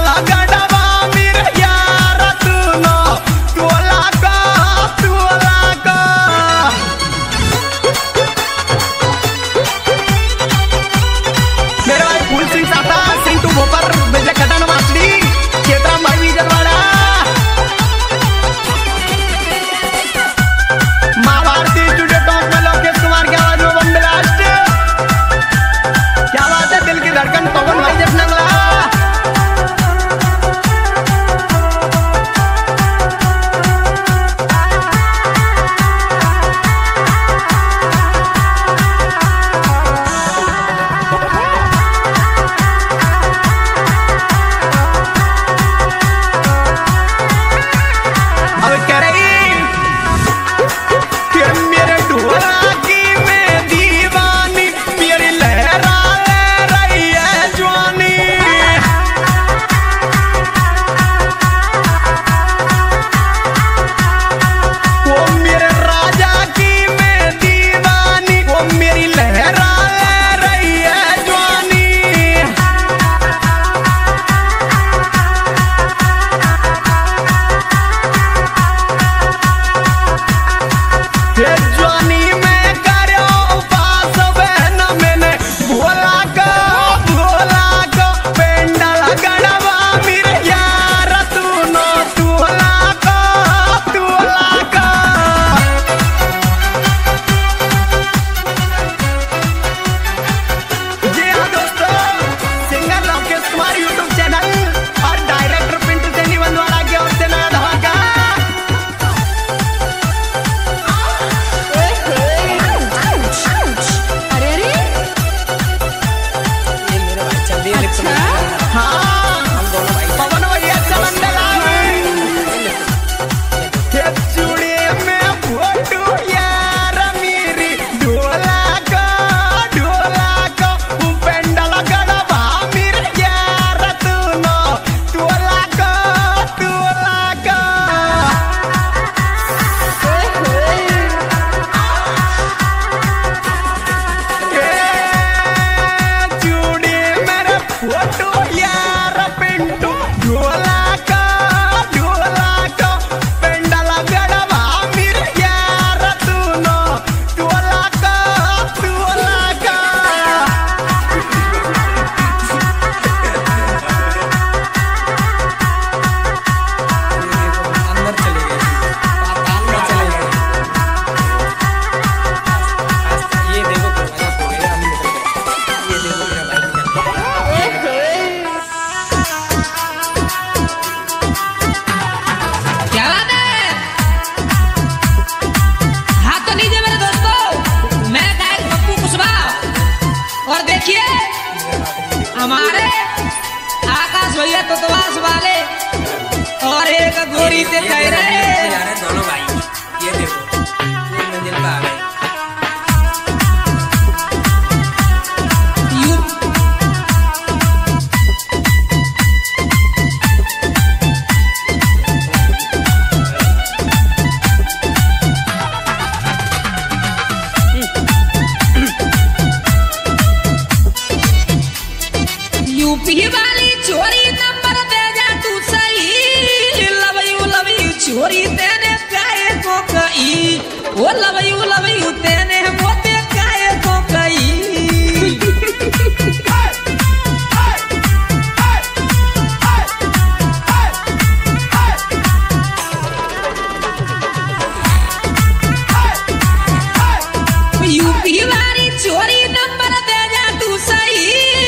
हमारे आकाश भैया तोतवास वाले और एक गोरी से कह रहे हैं दोनों भाई। ये देखो एक मंजिल पे आ गए। यूपी वाली चोरी नंबर दे जा तू सही। लव यू चोरी तेने काहे को कही। ओ लव यू तेने मोते काहे को कही। यूपी वाली चोरी नंबर दे जा तू सही।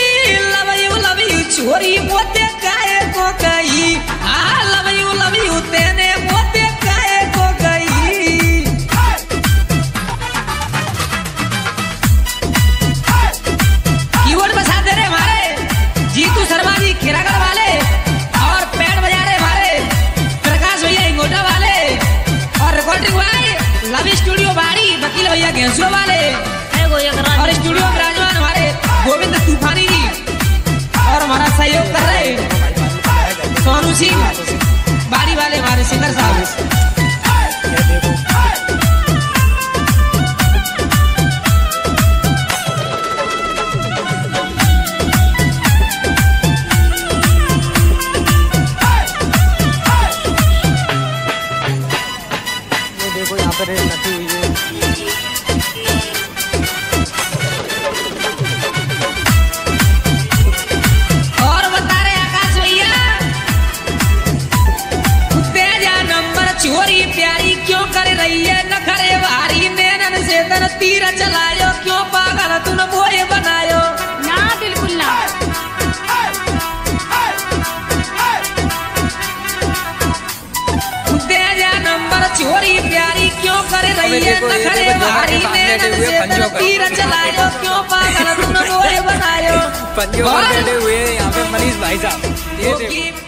चोरी मोते काहे को गई। लव यू तेने मोते काहे को गई। कीबोर्ड बजा दे रहे हमारे जीतू शर्मा जी खीरागढ़ वाले और पैड बजा रहे हमारे प्रकाश भैया इंगोटा वाले और रिकॉर्डिंग भाई लव स्टूडियो बाड़ी वकील भैया घेंसुआ वाले और स्टूडियो विराजमान हमारे गोविंद तूफानी जी और हमारा सहयोग कर रहे सोनू सिंह बाड़ी वाले हमारे सिंगर साहब। अरे नटू ये और बता रहे आकाश भैया, तेजा नंबर चोरी प्यारी क्यों कर रही है नखरे भारी, नैनन से तन तीर चलायो, क्यों पागल तूने बोए बनायो। ना बिल्कुल ना। तेजा नंबर चोरी प्यारी क्यों कर रही है नखरे भारी, नैनन से तन तीर चलायो, क्यों पागल तूने बोए बनायो। पंजों पर बैठे हुए हैं यहाँ पे मनीष भाई साहब। ये देखो।